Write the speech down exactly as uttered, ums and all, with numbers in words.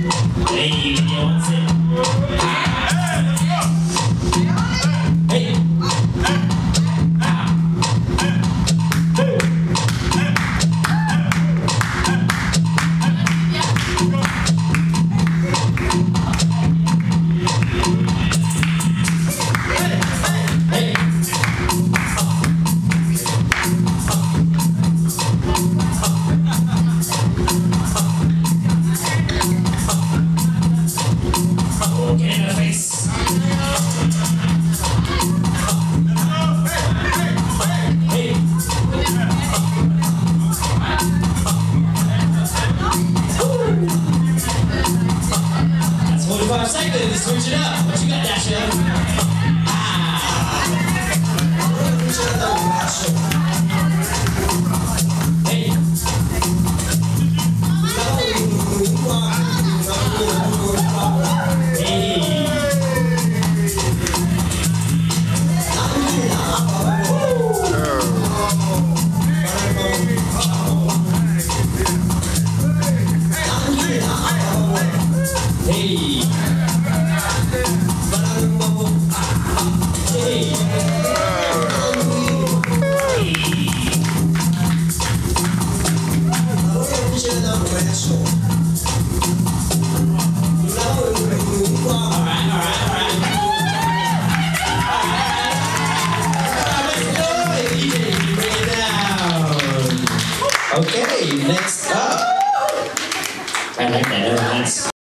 Hey, Lydia wants it. Hey. Get in the face. Hey. That's forty-five seconds. Switch it up. What you got, Dasha?